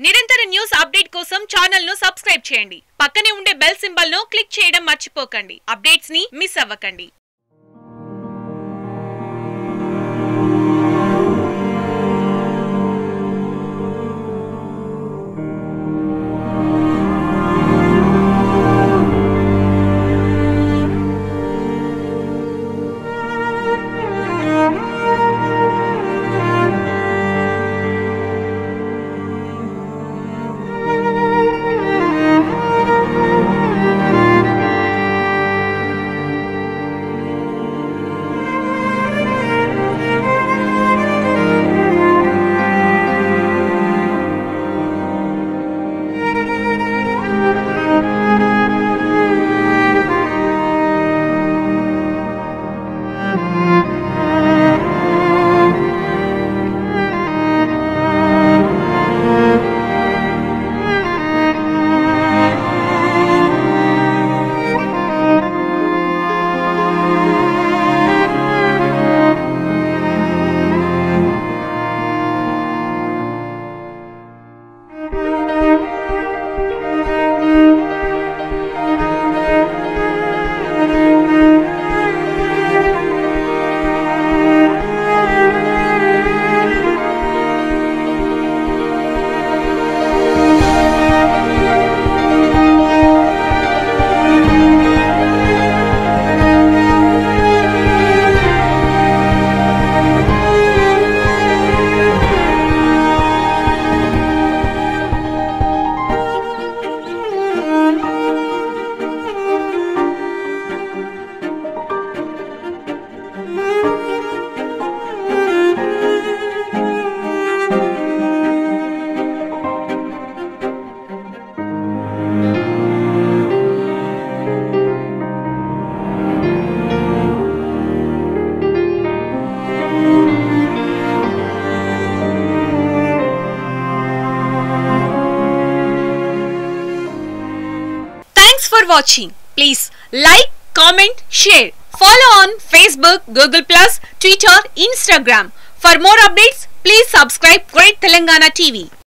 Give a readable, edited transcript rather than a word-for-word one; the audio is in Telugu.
నిరంతర న్యూస్ అప్డేట్ కోసం ఛానల్ ను సబ్స్క్రైబ్ చేయండి. పక్కనే ఉండే బెల్ సింబల్ ను క్లిక్ చేయడం మర్చిపోకండి. అప్డేట్స్ ని మిస్ అవ్వకండి. Thanks for watching. Please like, comment, share. Follow on Facebook, Google+, Twitter, Instagram. For more updates, please subscribe Great Telangana TV.